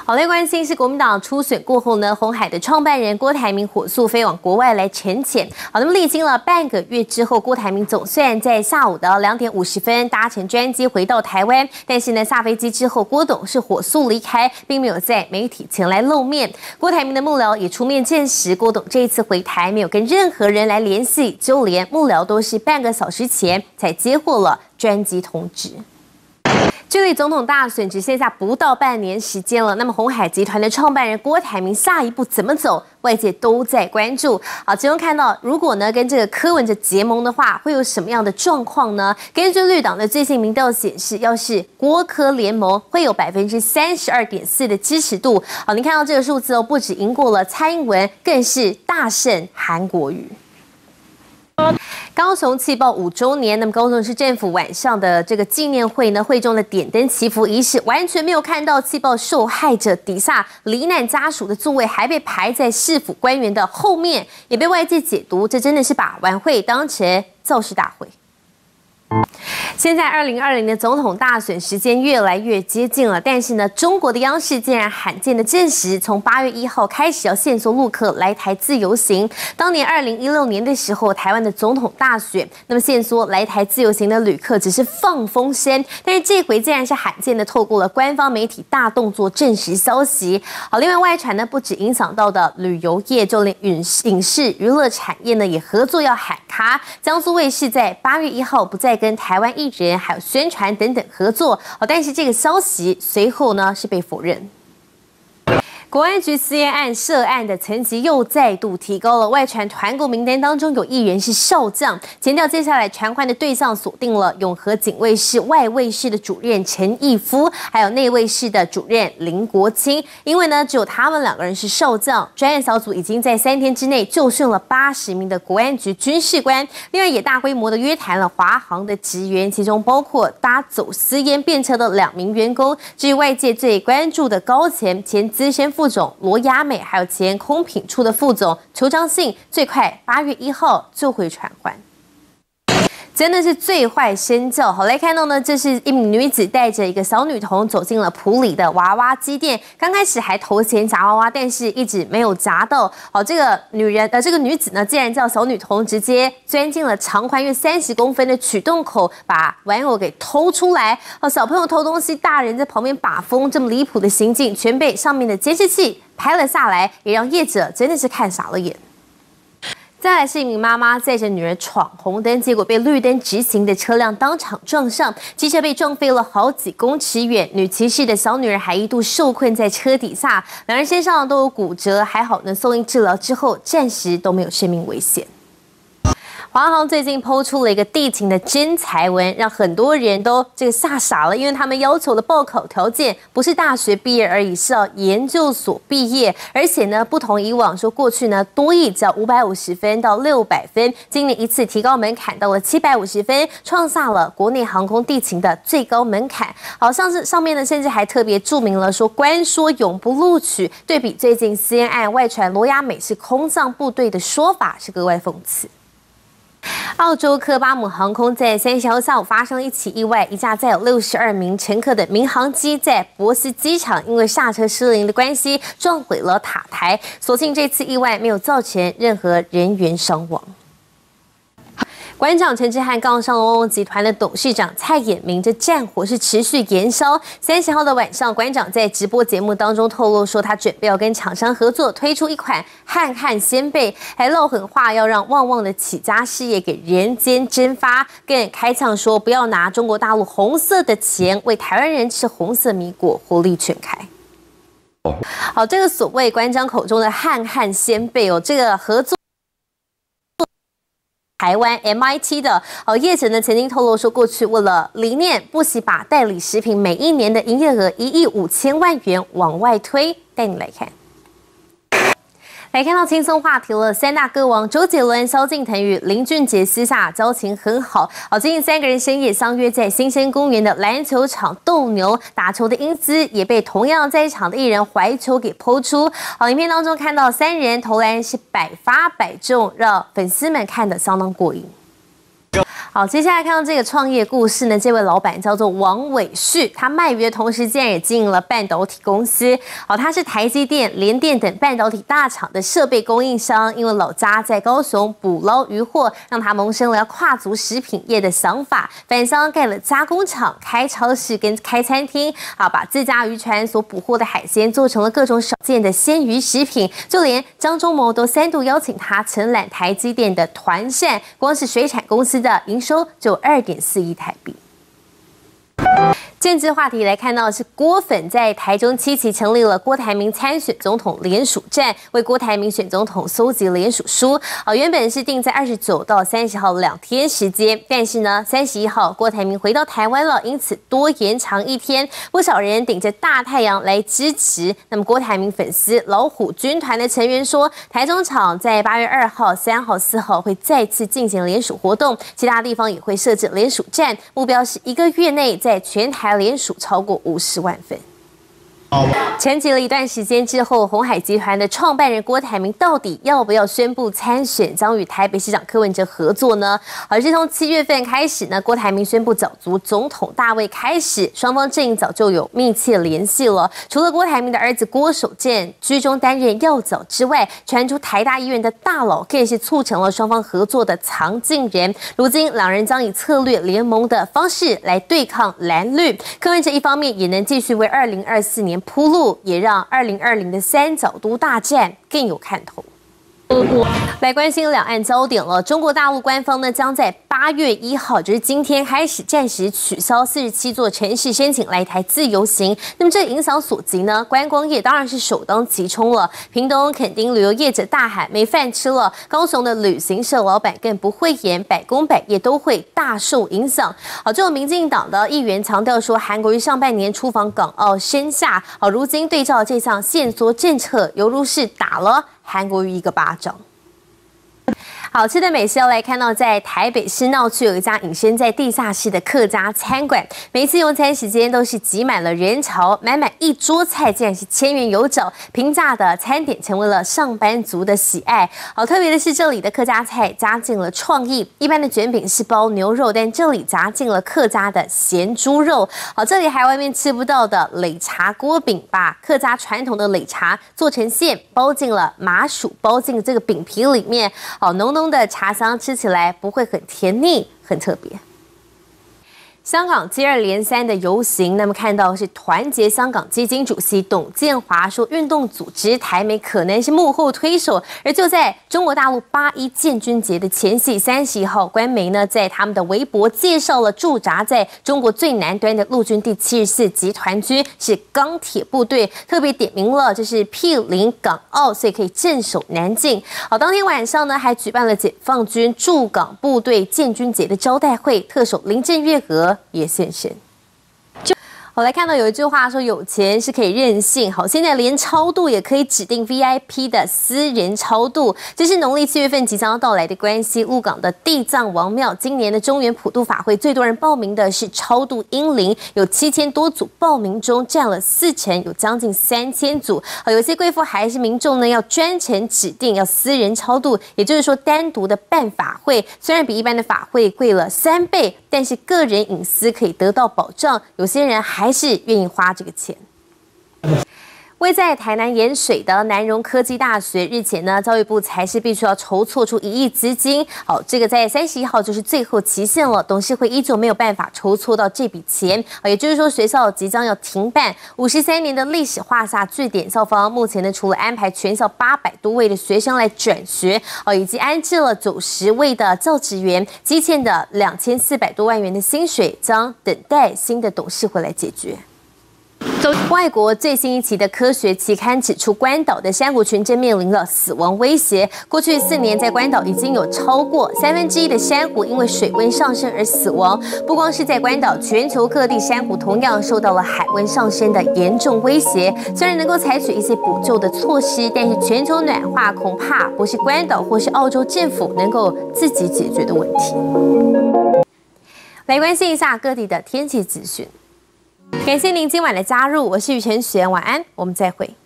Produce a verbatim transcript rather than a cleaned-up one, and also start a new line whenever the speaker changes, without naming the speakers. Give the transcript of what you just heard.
好来关心是国民党初选过后呢，鸿海的创办人郭台铭火速飞往国外来沉潜。好，那么历经了半个月之后，郭台铭总算在下午的两点五十分搭乘专机回到台湾，但是呢，下飞机之后，郭董是火速离开，并没有在媒体前来露面。郭台铭的幕僚也出面证实，郭董这一次回台没有跟任何人来联系，就连幕僚都是半个小时前才接获了专机通知。距离总统大选只剩下不到半年时间了，那么鸿海集团的创办人郭台铭下一步怎么走，外界都在关注。好，其中看到，如果呢跟这个柯文哲结盟的话，会有什么样的状况呢？根据绿党的最新民调显示，要是郭柯联盟，会有百分之三十二点四的支持度。好，您看到这个数字哦，不止赢过了蔡英文，更是大胜韩国瑜。高雄气爆五周年，那么高雄市政府晚上的这个纪念会呢，会中的点灯祈福仪式，完全没有看到气爆受害者底下罹难家属的座位，还被排在市府官员的后面，也被外界解读，这真的是把晚会当成造势大会。现在二零二零的总统大选时间越来越接近了，但是呢，中国的央视竟然罕见的证实，从八月一号开始要限缩陆客来台自由行。当年二零一六年的时候，台湾的总统大选，那么限缩来台自由行的旅客只是放风声，但是这回竟然是罕见的透过了官方媒体大动作证实消息。好，另外外传呢，不止影响到的旅游业，就连影影视娱乐产业呢也合作要喊卡。江苏卫视在八月一号不再跟台湾艺人还有宣传等等合作，但是这个消息随后呢是被否认。国安局私烟案涉案的层级又再度提高了，外传团购名单当中有一人是少将，强调接下来传唤的对象锁定了永和警卫室外卫室的主任陈义夫，还有内卫室的主任林国清，因为呢只有他们两个人是少将，专案小组已经在三天之内就训了八十名的国安局军事官，另外也大规模的约谈了华航的职员，其中包括搭走私烟便车的两名员工。至于外界最关注的高层前资深副副总罗雅美，还有前空品处的副总邱章信，最快八月一号就会传唤。真的是最坏身教。好，来看到呢，这是一名女子带着一个小女童走进了埔里的娃娃机店，刚开始还投钱夹娃娃，但是一直没有夹到。好，这个女人呃，这个女子呢，竟然叫小女童直接钻进了长宽约三十公分的取洞口，把玩偶给偷出来。好，小朋友偷东西，大人在旁边把风，这么离谱的行径，全被上面的监视器拍了下来，也让业者真的是看傻了眼。再来是一名妈妈载着女儿闯红灯，结果被绿灯直行的车辆当场撞上，机车被撞飞了好几公尺远。女骑士的小女儿还一度受困在车底下，两人身上都有骨折，还好呢，送医治疗之后暂时都没有生命危险。华航最近抛出了一个地勤的征才文，让很多人都这个吓傻了，因为他们要求的报考条件不是大学毕业而已，是要研究所毕业，而且呢，不同以往说过去呢多益只要五百五十分到六百分，今年一次提高门槛到了七百五十分，创下了国内航空地勤的最高门槛。好像是上面呢，甚至还特别注明了说官说永不录取，对比最近私烟案外传罗雅美是空降部队的说法是格外讽刺。澳洲科巴姆航空在三十号下午发生了一起意外，一架载有六十二名乘客的民航机在博斯机场因为刹车失灵的关系撞毁了塔台，所幸这次意外没有造成任何人员伤亡。馆长陈之汉杠上了旺旺集团的董事长蔡衍明，这战火是持续延烧。三十号的晚上，馆长在直播节目当中透露说，他准备要跟厂商合作，推出一款汉汉鲜贝，还撂狠话要让旺旺的起家事业给人间蒸发，更开呛说不要拿中国大陆红色的钱为台湾人吃红色米果，火力全开。好，这个所谓馆长口中的汉汉鲜贝哦，这个合作。台湾 M I T 的哦业者呢，曾经透露说，过去为了理念，不惜把代理食品每一年的营业额一亿五千万元往外推。带你来看。来看到轻松话题了，三大歌王周杰伦、萧敬腾与林俊杰私下交情很好。好，最近三个人深夜相约在新生公园的篮球场斗牛，打球的英姿也被同样在场的艺人怀球给抛出。好，影片当中看到三人投篮是百发百中，让粉丝们看得相当过瘾。 好，接下来看到这个创业故事呢，这位老板叫做王伟旭，他卖鱼的同时竟然也经营了半导体公司。好，他是台积电、联电等半导体大厂的设备供应商，因为老家在高雄捕捞渔获，让他萌生了要跨足食品业的想法，返乡盖了加工厂、开超市跟开餐厅，好，把自家渔船所捕获的海鲜做成了各种少见的鲜鱼食品，就连张忠谋都三度邀请他承揽台积电的团膳，光是水产公司的营收就二点四亿台币。政治话题来看到的是郭粉在台中七期成立了郭台铭参选总统联署站，为郭台铭选总统搜集联署书。啊，原本是定在二十九到三十号两天时间，但是呢，三十一号郭台铭回到台湾了，因此多延长一天。不少人顶着大太阳来支持。那么郭台铭粉丝老虎军团的成员说，台中场在八月二号、三号、四号会再次进行联署活动，其他地方也会设置联署站，目标是一个月内在全台联署超过五十万份。沉寂了一段时间之后，鸿海集团的创办人郭台铭到底要不要宣布参选，将与台北市长柯文哲合作呢？而是从七月份开始呢，郭台铭宣布角逐总统大位开始，双方阵营早就有密切联系了。除了郭台铭的儿子郭守正居中担任要角之外，传出台大医院的大佬更是促成了双方合作的藏镜人。如今两人将以策略联盟的方式来对抗蓝绿。柯文哲一方面也能继续为二零二四年铺路，也让二零二零的三角都大战更有看头。来关心两岸焦点了。中国大陆官方呢，将在八月一号，就是今天开始暂时取消四十七座城市申请来台自由行。那么这影响所及呢，观光业当然是首当其冲了。屏东、垦丁旅游业者大喊没饭吃了，高雄的旅行社老板更不讳言，百工百业都会大受影响。好，这有民进党的议员强调说，韩国瑜上半年出访港澳深下，好，如今对照这项限缩政策，犹如是打了韩国瑜一个巴掌。好吃的美食要来看到，在台北市闹区有一家隐身在地下室的客家餐馆，每次用餐时间都是挤满了人潮，满满一桌菜竟然是千元有找，平价的餐点成为了上班族的喜爱。好特别的是，这里的客家菜加进了创意，一般的卷饼是包牛肉，但这里加进了客家的咸猪肉。好，这里还外面吃不到的擂茶锅饼，把客家传统的擂茶做成馅，包进了麻薯，包进这个饼皮里面，好浓浓的茶香，吃起来不会很甜腻，很特别。香港接二连三的游行，那么看到是团结香港基金主席董建华说，运动组织台媒可能是幕后推手。而就在中国大陆八一建军节的前夕，三十一号，官媒呢在他们的微博介绍了驻扎在中国最南端的陆军第七十四集团军是钢铁部队，特别点名了这是毗邻港澳，所以可以镇守南境。好，当天晚上呢还举办了解放军驻港部队建军节的招待会，特首林郑月娥也现身。我来看到有一句话说，有钱是可以任性。好，现在连超度也可以指定 V I P 的私人超度，这是农历七月份即将要到来的关系。鹿港的地藏王庙今年的中元普渡法会，最多人报名的是超度英灵，有七千多组报名中占了四成，有将近三千组。好，有些贵妇还是民众呢，要专程指定要私人超度，也就是说单独的办法会，虽然比一般的法会贵了三倍，但是个人隐私可以得到保障，有些人还是愿意花这个钱。位在台南盐水的南荣科技大学，日前呢，教育部才是必须要筹措出一亿资金。好，这个在三十一号就是最后期限了，董事会依旧没有办法筹措到这笔钱。也就是说，学校即将要停办。五十三年的历史画下句点，校方目前呢，除了安排全校八百多位的学生来转学，哦，以及安置了九十位的教职员，积欠的两千四百多万元的薪水，将等待新的董事会来解决。外国最新一期的科学期刊指出，关岛的珊瑚群正面临了死亡威胁。过去四年，在关岛已经有超过三分之一的珊瑚因为水温上升而死亡。不光是在关岛，全球各地珊瑚同样受到了海温上升的严重威胁。虽然能够采取一些补救的措施，但是全球暖化恐怕不是关岛或是澳洲政府能够自己解决的问题。来关心一下各地的天气资讯。感谢您今晚的加入，我是雨晨璇，晚安，我们再会。